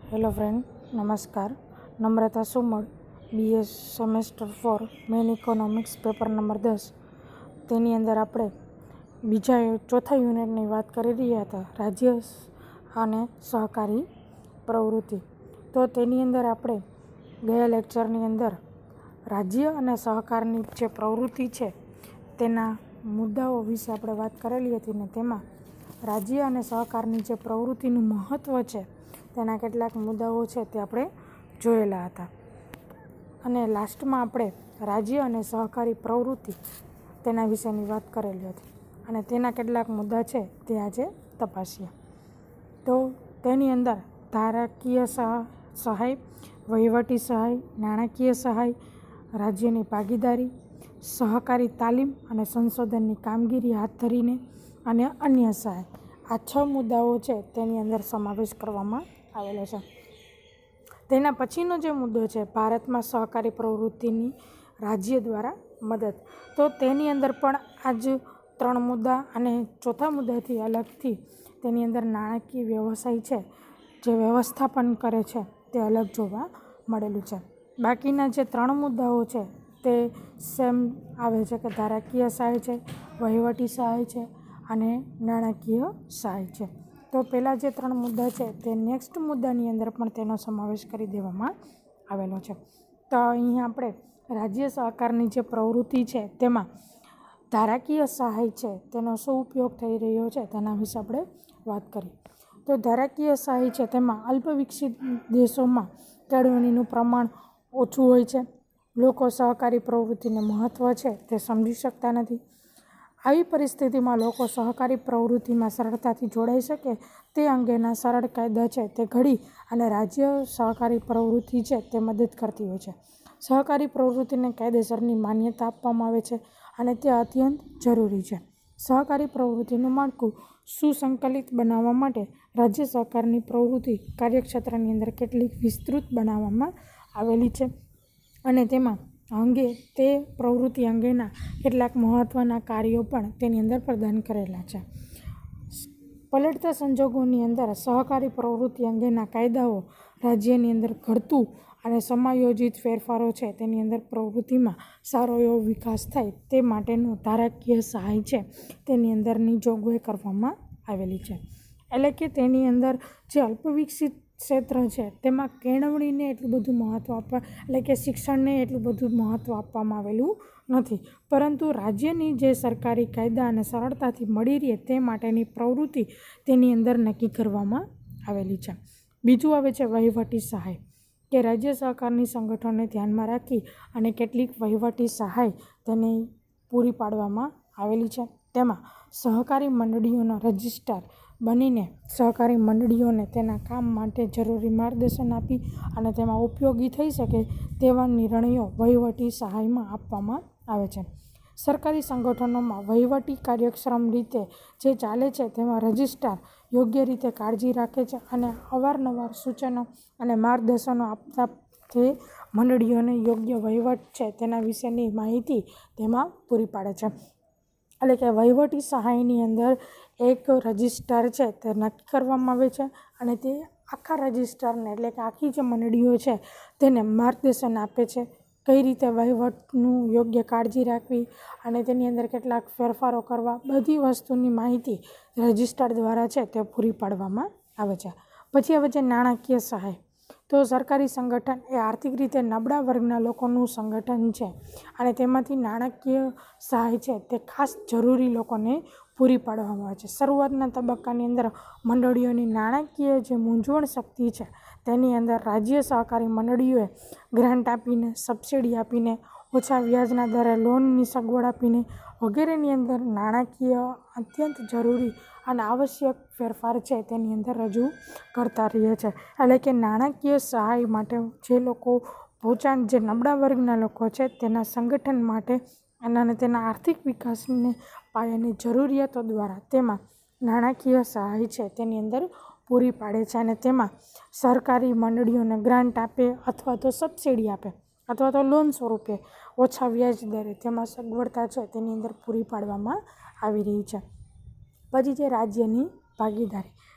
Hello friend, નમસ્કાર. Namrata Sumal, BS semester 4 main economics paper number 10. તેની અંદર આપણે ચોથા યુનિટની વાત કરી રહ્યા હતા, રાજ્ય અને સહકારી પ્રવૃત્તિ. તો તેની અંદર આપણે ગયા લેક્ચરની અંદર રાજ્ય અને સહકારની જે પ્રવૃત્તિ છે તેના મુદ્દાઓ વિશે આપણે વાત કરેલી હતી ને તેમાં રાજ્ય અને સહકારની જે પ્રવૃત્તિનું મહત્ત્વ છે તેના કેટલાક મુદ્દાઓ છે તે આપણે જોયેલા હતા. અને લાસ્ટમાં આપણે રાજ્ય અને સહકારી પ્રવૃત્તિ તેના વિશેની વાત કરેલી હતી અને તેના કેટલાક મુદ્દા છે તે આજે તપાસીએ. તો તેની અંદર ધારાકીય સહાય, વહીવટી સહાય, નાણાકીય સહાય, રાજ્યની ભાગીદારી, સહકારી તાલીમ અને સંશોધનની કામગીરી હાથ ધરીને અને અન્ય સહાય, આ 6 મુદ્દાઓ છે તેની અંદર સમાવેશ કરવામાં આવેલો છે. તેના પછીનો જે મુદ્દો છે ભારતમાં સહકારી પ્રવૃત્તિની રાજ્ય દ્વારા મદદ, તો તેની અંદર પણ આ જ 3 મુદ્દા અને ચોથા મુદ્દાથી અલગથી તેની અંદર નાણાકીય વ્યવસાય છે જે વ્યવસ્થાપન કરે છે તે અલગ જોવા મળેલું છે. બાકીના જે 3 મુદ્દાઓ છે તે સેમ આવે છે કે ધારાકીય સહાય છે, વહીવટી સહાય છે અને નાણાકીય સહાય છે. તો પહેલાં જે 3 મુદ્દા છે તે નેક્સ્ટ મુદ્દાની અંદર પણ તેનો સમાવેશ કરી દેવામાં આવેલો છે. તો અહીંયા આપણે રાજ્ય સહકારની જે પ્રવૃત્તિ છે તેમાં ધારાકીય સહાય છે તેનો શું ઉપયોગ થઈ રહ્યો છે તેના વિશે આપણે વાત કરી. તો ધારાકીય સહાય છે તેમાં અલ્પ વિકસિત દેશોમાં કેળવણીનું પ્રમાણ ઓછું હોય છે. લોકો સહકારી પ્રવૃત્તિને મહત્ત્વ છે તે સમજી શકતા નથી. આવી પરિસ્થિતિમાં લોકો સહકારી પ્રવૃત્તિમાં સરળતાથી જોડાઈ શકે તે અંગેના સરળ કાયદા છે તે ઘડી અને રાજ્ય સહકારી પ્રવૃત્તિ છે તે મદદ કરતી હોય છે. સહકારી પ્રવૃત્તિને કાયદેસરની માન્યતા આપવામાં આવે છે અને તે અત્યંત જરૂરી છે. સહકારી પ્રવૃત્તિનું માળખું સુસંકલિત બનાવવા માટે રાજ્ય સહકારની પ્રવૃત્તિ કાર્યક્ષેત્રની અંદર કેટલીક વિસ્તૃત બનાવવામાં આવેલી છે અને તેમાં તે પ્રવૃત્તિ અંગેના કેટલાક મહત્ત્વના કાર્યો પણ તેની અંદર પ્રદાન કરેલા છે. પલટતા સંજોગોની અંદર સહકારી પ્રવૃત્તિ અંગેના કાયદાઓ રાજ્યની અંદર ઘડતું અને સમાયોજિત ફેરફારો છે તેની અંદર પ્રવૃત્તિમાં સારો એવો વિકાસ થાય તે માટેનું ધારાકીય સહાય છે તેની અંદરની જોગવાઈ કરવામાં આવેલી છે. એટલે કે તેની અંદર જે અલ્પવિકસિત ક્ષેત્ર છે તેમાં કેળવણીને એટલું બધું મહત્ત્વ એટલે કે શિક્ષણને એટલું બધું મહત્ત્વ આપવામાં આવેલું નથી, પરંતુ રાજ્યની જે સરકારી કાયદા અને સરળતાથી મળી રહે તે માટેની પ્રવૃત્તિ તેની અંદર નક્કી કરવામાં આવેલી છે. બીજું આવે છે વહીવટી સહાય, કે રાજ્ય સહકારની સંગઠનોને ધ્યાનમાં રાખી અને કેટલીક વહીવટી સહાય તેને પૂરી પાડવામાં આવેલી છે. તેમાં સહકારી મંડળીઓનો રજિસ્ટ્રાર બનીને સહકારી મંડળીઓને તેના કામ માટે જરૂરી માર્ગદર્શન આપી અને તેમાં ઉપયોગી થઈ શકે તેવા નિર્ણયો વહીવટી સહાયમાં આપવામાં આવે છે. સરકારી સંગઠનોમાં વહીવટી કાર્યક્ષમ રીતે જે ચાલે છે તેમાં રજિસ્ટ્રાર યોગ્ય રીતે કાળજી રાખે છે અને અવારનવાર સૂચનો અને માર્ગદર્શનો આપતા તે મંડળીઓને યોગ્ય વહીવટ છે તેના વિશેની માહિતી તેમાં પૂરી પાડે છે. એટલે કે વહીવટી સહાયની અંદર એક રજિસ્ટ્રાર છે તે નક્કી કરવામાં આવે છે અને તે આખા રજિસ્ટ્રારને એટલે કે આખી જે મંડળીઓ છે તેને માર્ગદર્શન આપે છે કઈ રીતે વહીવટનું યોગ્ય કાળજી રાખવી અને તેની અંદર કેટલાક ફેરફારો કરવા, બધી વસ્તુની માહિતી રજિસ્ટ્રાર દ્વારા છે તે પૂરી પાડવામાં આવે છે. પછી આવે છે નાણાકીય સહાય. તો સરકારી સંગઠન એ આર્થિક રીતે નબળા વર્ગના લોકોનું સંગઠન છે અને તેમાંથી નાણાકીય સહાય છે તે ખાસ જરૂરી લોકોને પૂરી પાડવામાં આવે છે. શરૂઆતના તબક્કાની અંદર મંડળીઓની નાણાકીય જે મૂંઝવણ શક્તિ છે તેની અંદર રાજ્ય સહકારી મંડળીઓએ ગ્રાન્ટ આપીને, સબસિડી આપીને, ઓછા વ્યાજના દરે લોનની સગવડ આપીને વગેરેની અંદર નાણાકીય અત્યંત જરૂરી અને આવશ્યક ફેરફાર છે તેની અંદર રજૂ કરતા રહે છે. એટલે કે નાણાકીય સહાય માટે જે લોકો જે નબળા વર્ગના લોકો છે તેના સંગઠન માટે અને તેના આર્થિક વિકાસને પાયાની જરૂરિયાતો દ્વારા તેમાં નાણાકીય સહાય છે તેની અંદર પૂરી પાડે છે અને તેમાં સરકારી મંડળીઓને ગ્રાન્ટ આપે અથવા તો સબસિડી આપે અથવા તો લોન સ્વરૂપે ઓછા વ્યાજ દરે તેમાં સગવડતા છે તેની અંદર પૂરી પાડવામાં આવી રહી છે. પછી છે રાજ્યની ભાગીદારી.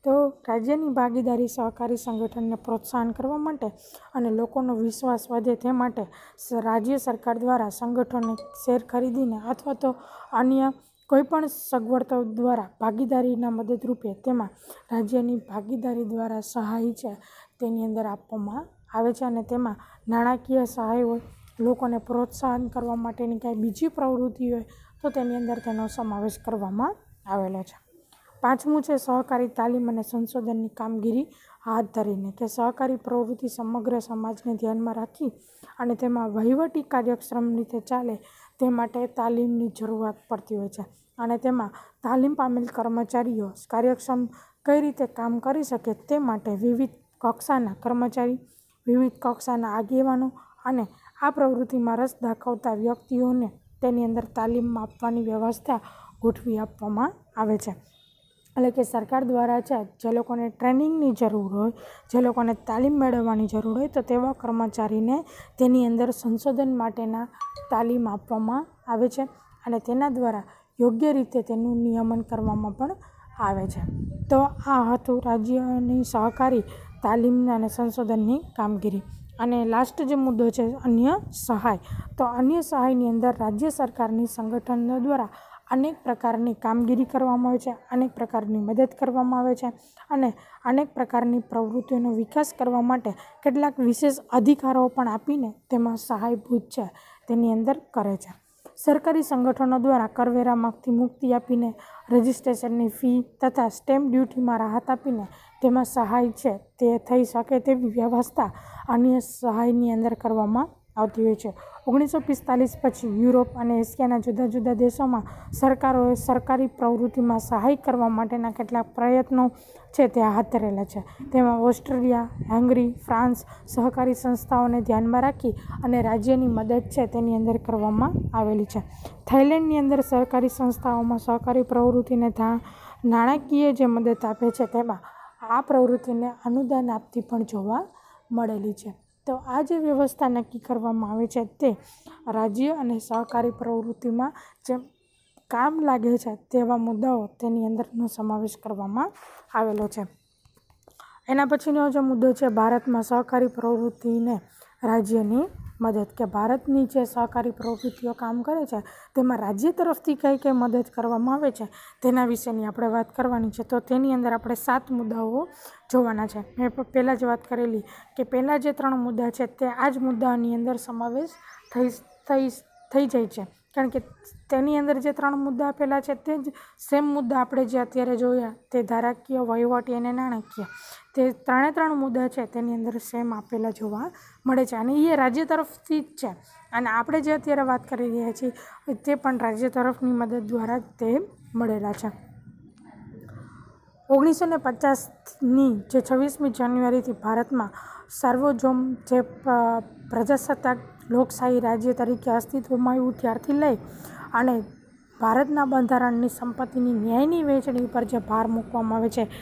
તો રાજ્યની ભાગીદારી સહકારી સંગઠનને પ્રોત્સાહન કરવા માટે અને લોકોનો વિશ્વાસ વધે તે માટે રાજ્ય સરકાર દ્વારા સંગઠનોને શેર ખરીદીને અથવા તો અન્ય કોઈપણ સગવડતાઓ દ્વારા ભાગીદારીના મદદરૂપે તેમાં રાજ્યની ભાગીદારી દ્વારા સહાય છે તેની અંદર આપવામાં આવે છે અને તેમાં નાણાકીય સહાય હોય, લોકોને પ્રોત્સાહન કરવા માટેની કાંઈ બીજી પ્રવૃત્તિ હોય તો તેની અંદર તેનો સમાવેશ કરવામાં આવેલો છે. પાંચમું છે સહકારી તાલીમ અને સંશોધનની કામગીરી હાથ ધરીને, કે સહકારી પ્રવૃત્તિ સમગ્ર સમાજને ધ્યાનમાં રાખી અને તેમાં વહીવટી કાર્યક્ષમ રીતે ચાલે તે માટે તાલીમની જરૂરિયાત પડતી હોય છે અને તેમાં તાલીમ પામેલ કર્મચારીઓ કાર્યક્ષમ કઈ રીતે કામ કરી શકે તે માટે વિવિધ કક્ષાના કર્મચારી, વિવિધ કક્ષાના આગેવાનો અને આ પ્રવૃત્તિમાં રસ દાખવતા વ્યક્તિઓને તેની અંદર તાલીમ આપવાની વ્યવસ્થા ગોઠવી આપવામાં આવે છે. એટલે કે સરકાર દ્વારા છે જે લોકોને ટ્રેનિંગની જરૂર હોય, જે લોકોને તાલીમ મેળવવાની જરૂર હોય તો તેવા કર્મચારીને તેની અંદર સંશોધન માટેના તાલીમ આપવામાં આવે છે અને તેના દ્વારા યોગ્ય રીતે તેનું નિયમન કરવામાં પણ આવે છે. તો આ હતું રાજ્યની સહકારી તાલીમ અને સંશોધનની કામગીરી. અને લાસ્ટ જે મુદ્દો છે અન્ય સહાય. તો અન્ય સહાયની અંદર રાજ્ય સરકારની સંગઠનો દ્વારા અનેક પ્રકારની કામગીરી કરવામાં આવે છે, અનેક પ્રકારની મદદ કરવામાં આવે છે અને અનેક પ્રકારની પ્રવૃત્તિઓનો વિકાસ કરવા માટે કેટલાક વિશેષ અધિકારો પણ આપીને તેમાં સહાયભૂત છે તેની અંદર કરે છે. સરકારી સંગઠનો દ્વારા કરવેરામાંથી મુક્તિ આપીને, રજિસ્ટ્રેશનની ફી તથા સ્ટેમ્પ ડ્યુટીમાં રાહત આપીને તેમાં સહાય છે તે થઈ શકે તેવી વ્યવસ્થા અન્ય સહાયની અંદર કરવામાં આવતી હોય છે. 1945 પછી યુરોપ અને એશિયાના જુદા જુદા દેશોમાં સરકારોએ સરકારી પ્રવૃત્તિમાં સહાય કરવા માટેના કેટલાક પ્રયત્નો છે તે હાથ ધરેલા છે. તેમાં ઓસ્ટ્રેલિયા, હંગરી, ફ્રાન્સ સહકારી સંસ્થાઓને ધ્યાનમાં રાખી અને રાજ્યની મદદ છે તેની અંદર કરવામાં આવેલી છે. થાઇલેન્ડની અંદર સરકારી સંસ્થાઓમાં સહકારી પ્રવૃત્તિને નાણાકીય જે મદદ આપે છે તેમાં આ પ્રવૃત્તિને અનુદાન આપતી પણ જોવા મળેલી છે. તો આ જે વ્યવસ્થા નક્કી કરવામાં આવે છે તે રાજ્ય અને સહકારી પ્રવૃત્તિમાં જે કામ લાગે છે તેવા મુદ્દાઓ તેની અંદરનો સમાવેશ કરવામાં આવેલો છે. એના પછીનો જે મુદ્દો છે ભારતમાં સહકારી પ્રવૃત્તિને રાજ્યની મદદ, કે ભારતની જે સહકારી પ્રવૃત્તિઓ કામ કરે છે તેમાં રાજ્ય તરફથી કઈ કઈ મદદ કરવામાં આવે છે તેના વિશેની આપણે વાત કરવાની છે. તો તેની અંદર આપણે 7 મુદ્દાઓ જોવાના છે. મેં પહેલાં જ વાત કરેલી કે પહેલાં જે 3 મુદ્દા છે તે આ જ મુદ્દાની અંદર સમાવેશ થઈ જાય છે, કારણ કે તેની અંદર જે 3 મુદ્દા આપેલા છે તે જ સેમ મુદ્દા આપણે જે અત્યારે જોયા તે ધારાકીય, વહીવટી અને નાણાકીય, તે 3 મુદ્દા છે તેની અંદર સેમ આપેલા જોવા મળે છે અને એ રાજ્ય તરફથી જ છે. અને આપણે જે અત્યારે વાત કરી રહ્યા છીએ તે પણ રાજ્ય તરફની મદદ દ્વારા તે મળેલા છે. 1950ની જે 26મી જાન્યુઆરીથી ભારતમાં સાર્વભૌમ જે પ્રજાસત્તાક લોકશાહી રાજ્ય તરીકે અસ્તિત્વમાં આવ્યું ત્યારથી લઈ અને ભારતના બંધારણની સંપત્તિની ન્યાયની વહેંચણી ઉપર જે ભાર મૂકવામાં આવે છે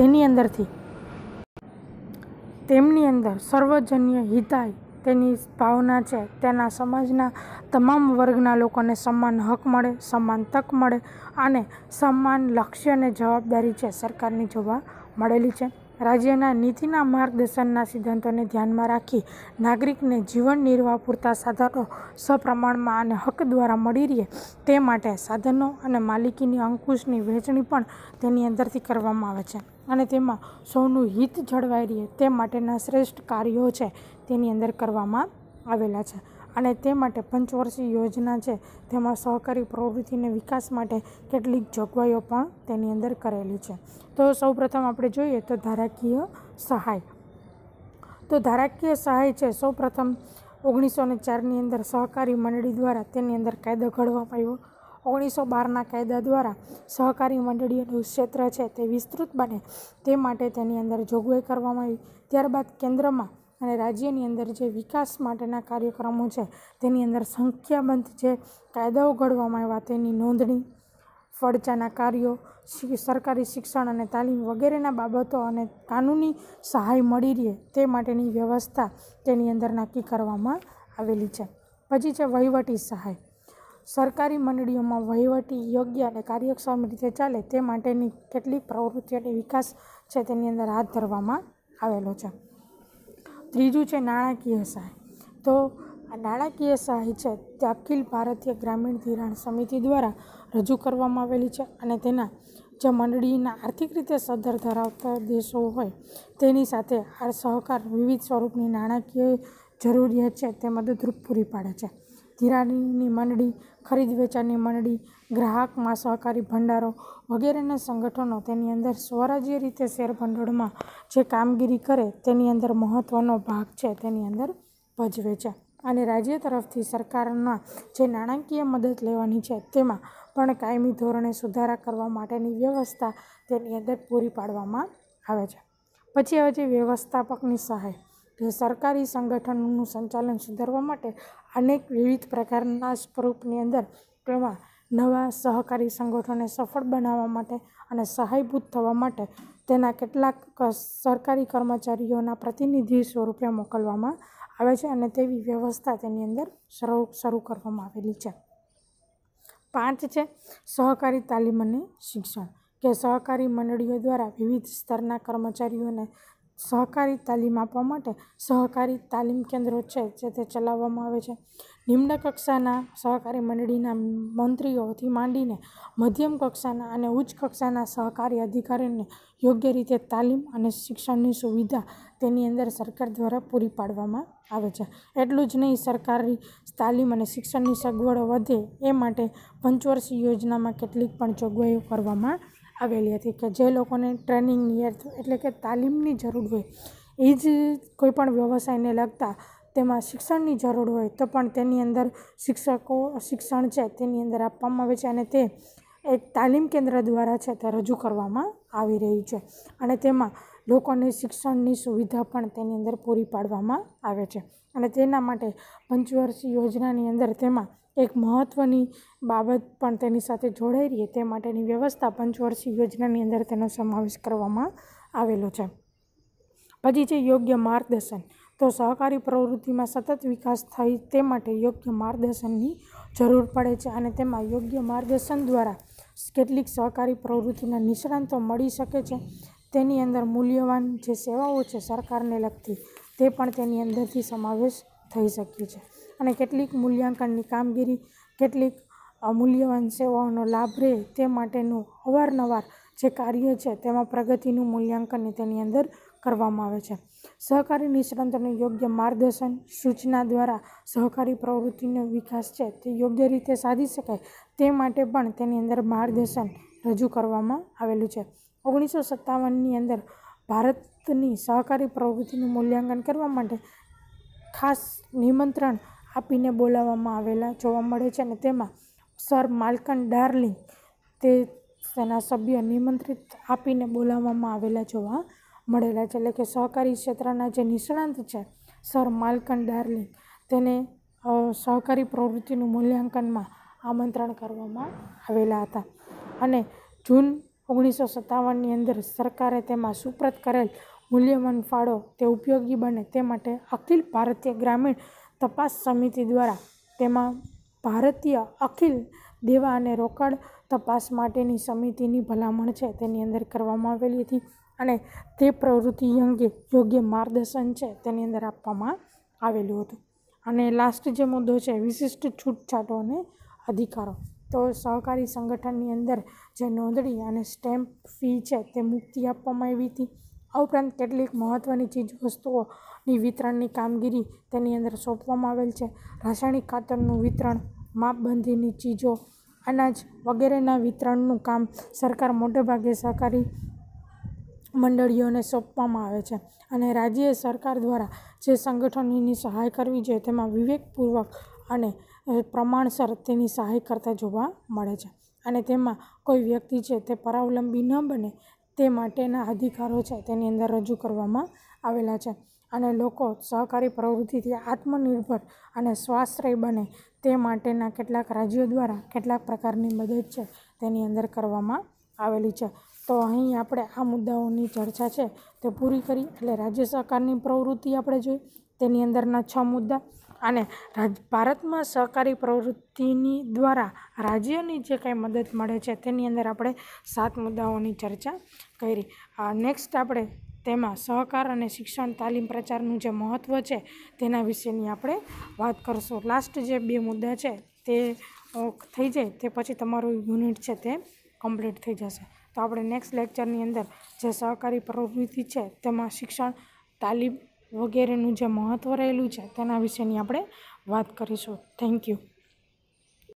તેમની અંદર સર્વજન્ય હિતાય તેની ભાવના છે, તેના સમાજના તમામ વર્ગના લોકોને સમાન હક મળે, સમાન તક મળે અને સમાન લક્ષ્ય અને જવાબદારી છે સરકારની જોવા મળેલી છે. રાજ્યના નીતિના માર્ગદર્શનના સિદ્ધાંતોને ધ્યાનમાં રાખી નાગરિકને જીવન નિર્વાહ પૂરતા સાધનો સપ્રમાણમાં અને હક દ્વારા મળી રહે તે માટે સાધનો અને માલિકીની અંકુશની વહેંચણી પણ તેની અંદરથી કરવામાં આવે છે અને તેમાં સૌનું હિત જળવાઈ રહે તે માટેના શ્રેષ્ઠ કાર્યો છે તેની અંદર કરવામાં આવેલા છે. અને તે માટે પંચવર્ષીય યોજના છે તેમાં સહકારી પ્રવૃત્તિને વિકાસ માટે કેટલીક જોગવાઈઓ પણ તેની અંદર કરેલી છે. તો સૌપ્રથમ આપણે જોઈએ તો ધારાકીય સહાય. તો ધારાકીય સહાય છે સૌપ્રથમ 1904ની અંદર સહકારી મંડળી દ્વારા તેની અંદર કાયદો ઘડવામાં આવ્યો. 1912ના કાયદા દ્વારા સહકારી મંડળીઓનું ક્ષેત્ર છે તે વિસ્તૃત બને તે માટે તેની અંદર જોગવાઈ કરવામાં આવી. ત્યારબાદ કેન્દ્રમાં અને રાજ્યની અંદર જે વિકાસ માટેના કાર્યક્રમો છે તેની અંદર સંખ્યાબંધ જે કાયદાઓ ઘડવામાં આવ્યા તેની નોંધણી, ફરજાના કાર્યો, સરકારી શિક્ષણ અને તાલીમ વગેરેના બાબતો અને કાનૂની સહાય મળી રહે તે માટેની વ્યવસ્થા તેની અંદર નક્કી કરવામાં આવેલી છે. પછી છે વહીવટી સહાય. સરકારી મંડળીઓમાં વહીવટી યોગ્ય અને કાર્યક્ષમ રીતે ચાલે તે માટેની કેટલીક પ્રવૃત્તિઓની વિકાસ છે તેની અંદર હાથ ધરવામાં આવેલો છે. ત્રીજું છે નાણાકીય સહાય. તો આ નાણાકીય સહાય છે તે અખિલ ભારતીય ગ્રામીણ ધિરાણ સમિતિ દ્વારા રજૂ કરવામાં આવેલી છે અને તેના જે મંડળીના આર્થિક રીતે સદ્ધર ધરાવતા દેશો હોય તેની સાથે આ સહકાર વિવિધ સ્વરૂપની નાણાકીય જરૂરિયાત છે તે મદદરૂપ પૂરી પાડે છે. ધિરાણની મંડળી, ખરીદ વેચાણની મંડળી, ગ્રાહકમાં સહકારી ભંડારો વગેરેના સંગઠનો તેની અંદર સ્વરાજ્ય રીતે શેરભંડોળમાં જે કામગીરી કરે તેની અંદર મહત્ત્વનો ભાગ છે તેની અંદર ભજવે છે. અને રાજ્ય તરફથી સરકારના જે નાણાકીય મદદ લેવાની છે તેમાં પણ કાયમી ધોરણે સુધારા કરવા માટેની વ્યવસ્થા તેની અંદર પૂરી પાડવામાં આવે છે. પછી આવે છે વ્યવસ્થાપકની સહાય. જે સરકારી સંગઠનોનું સંચાલન સુધારવા માટે અનેક વિવિધ પ્રકારના સ્વરૂપની અંદર તેમાં નવા સહકારી સંગઠનોને સફળ બનાવવા માટે અને સહાયભૂત થવા માટે તેના કેટલાક સરકારી કર્મચારીઓના પ્રતિનિધિ સ્વરૂપે મોકલવામાં આવે છે અને તેવી વ્યવસ્થા તેની અંદર શરૂ કરવામાં આવેલી છે. 5 છે સહકારી તાલીમ અને શિક્ષણ. કે સહકારી મંડળીઓ દ્વારા વિવિધ સ્તરના કર્મચારીઓને સહકારી તાલીમ આપવા માટે સહકારી તાલીમ કેન્દ્રો છે જે તે ચલાવવામાં આવે છે. નિમ્ન કક્ષાના સહકારી મંડળીના મંત્રીઓથી માંડીને મધ્યમ કક્ષાના અને ઉચ્ચ કક્ષાના સહકારી અધિકારીઓને યોગ્ય રીતે તાલીમ અને શિક્ષણની સુવિધા તેની અંદર સરકાર દ્વારા પૂરી પાડવામાં આવે છે. એટલું જ નહીં, સરકારી તાલીમ અને શિક્ષણની સગવડો વધે એ માટે પંચવર્ષીય યોજનામાં કેટલીક પણ જોગવાઈઓ કરવામાં આવેલી હતી કે જે લોકોને ટ્રેનિંગની એટલે કે તાલીમની જરૂર હોય એ જ કોઈપણ વ્યવસાયને લગતા તેમાં શિક્ષણની જરૂર હોય તો પણ તેની અંદર શિક્ષણ છે તેની અંદર આપવામાં આવે છે અને તે એક તાલીમ કેન્દ્ર દ્વારા છે તે રજૂ કરવામાં આવી રહ્યું છે અને તેમાં લોકોને શિક્ષણની સુવિધા પણ તેની અંદર પૂરી પાડવામાં આવે છે. અને તેના માટે પંચવર્ષીય યોજનાની અંદર તેમાં એક મહત્ત્વની બાબત પણ તેની સાથે જોડાઈ રહી તે માટેની વ્યવસ્થા પંચવર્ષીય યોજનાની અંદર તેનો સમાવેશ કરવામાં આવેલો છે. પછી છે યોગ્ય માર્ગદર્શન. તો સહકારી પ્રવૃત્તિમાં સતત વિકાસ થાય તે માટે યોગ્ય માર્ગદર્શનની જરૂર પડે છે અને તેમાં યોગ્ય માર્ગદર્શન દ્વારા કેટલીક સહકારી પ્રવૃત્તિના નિષ્ણાતો મળી શકે છે. તેની અંદર મૂલ્યવાન જે સેવાઓ છે સરકારને લગતી તે પણ તેની અંદરથી સમાવેશ થઈ શકે છે અને કેટલીક મૂલ્યાંકનની કામગીરી, કેટલીક મૂલ્યવાન સેવાઓનો લાભ રહે તે માટેનું અવારનવાર જે કાર્ય છે તેમાં પ્રગતિનું મૂલ્યાંકન તેની અંદર કરવામાં આવે છે. સહકારી નિષ્ણાતોનું યોગ્ય માર્ગદર્શન, સૂચના દ્વારા સહકારી પ્રવૃત્તિનો વિકાસ છે તે યોગ્ય રીતે સાધી શકાય તે માટે પણ તેની અંદર માર્ગદર્શન રજૂ કરવામાં આવેલું છે. 1957ની અંદર ભારતની સહકારી પ્રવૃત્તિનું મૂલ્યાંકન કરવા માટે ખાસ નિમંત્રણ આપીને બોલાવવામાં આવેલા જોવા મળે છે અને તેમાં સર માલ્કમ ડાર્લિંગ તેના સભ્ય નિમંત્રિત આપીને બોલાવવામાં આવેલા જોવા મળેલા છે. એટલે કે સહકારી ક્ષેત્રના જે નિષ્ણાંત છે સર માલ્કમ ડાર્લિંગ તેને સહકારી પ્રવૃત્તિનું મૂલ્યાંકનમાં આમંત્રણ કરવામાં આવેલા હતા અને જૂન 1957ની અંદર સરકારે તેમાં સુપ્રત કરેલ મૂલ્યવાન ફાળો તે ઉપયોગી બને તે માટે અખિલ ભારતીય ગ્રામીણ તપાસ સમિતિ દ્વારા તેમાં ભારતીય અખિલ દેવા અને રોકડ તપાસ માટેની સમિતિની ભલામણ છે તેની અંદર કરવામાં આવેલી હતી અને તે પ્રવૃત્તિ અંગે યોગ્ય માર્ગદર્શન છે તેની અંદર આપવામાં આવેલું હતું. અને લાસ્ટ જે મુદ્દો છે વિશિષ્ટ છૂટછાટો અને અધિકારો. તો સહકારી સંગઠનની અંદર જે નોંધણી અને સ્ટેમ્પ ફી છે તે મુક્તિ આપવામાં આવી હતી. આ ઉપરાંત કેટલીક મહત્ત્વની ચીજવસ્તુઓની વિતરણની કામગીરી તેની અંદર સોંપવામાં આવેલ છે. રાસાયણિક ખાતરનું વિતરણ, માપબંધીની ચીજો, અનાજ વગેરેના વિતરણનું કામ સરકાર મોટેભાગે સહકારી મંડળીઓને સોંપવામાં આવે છે અને રાજ્ય સરકાર દ્વારા જે સંગઠનોની સહાય કરવી જોઈએ તેમાં વિવેકપૂર્વક અને પ્રમાણસર તેની સહાય કરતા જોવા મળે છે અને તેમાં કોઈ વ્યક્તિ છે તે પરાવલંબી ન બને તે માટેના અધિકારો છે તેની અંદર રજૂ કરવામાં આવેલા છે અને લોકો સહકારી પ્રવૃત્તિથી આત્મનિર્ભર અને સ્વાશ્રય બને તે માટેના કેટલાક રાજ્યો દ્વારા કેટલાક પ્રકારની મદદ છે તેની અંદર કરવામાં આવેલી છે. તો અહીં આપણે આ મુદ્દાઓની ચર્ચા છે તે પૂરી કરી. એટલે રાજ્ય સરકારની પ્રવૃત્તિ આપણે જોઈ તેની અંદરના 6 મુદ્દા અને ભારતમાં સહકારી પ્રવૃત્તિની દ્વારા રાજ્યની જે કાંઈ મદદ મળે છે તેની અંદર આપણે 7 મુદ્દાઓની ચર્ચા કરી. નેક્સ્ટ આપણે તેમાં સહકાર અને શિક્ષણ તાલીમ પ્રચારનું જે મહત્ત્વ છે તેના વિશેની આપણે વાત કરશું. લાસ્ટ જે 2 મુદ્દા છે તે થઈ જાય તે પછી તમારું યુનિટ છે તે કમ્પ્લીટ થઈ જશે. તો આપણે નેક્સ્ટ લેક્ચરની અંદર જે સહકારી પ્રવૃત્તિ છે તેમાં શિક્ષણ તાલીમ વગેરેનું જે મહત્ત્વ રહેલું છે તેના વિશેની આપણે વાત કરીશું. Thank you.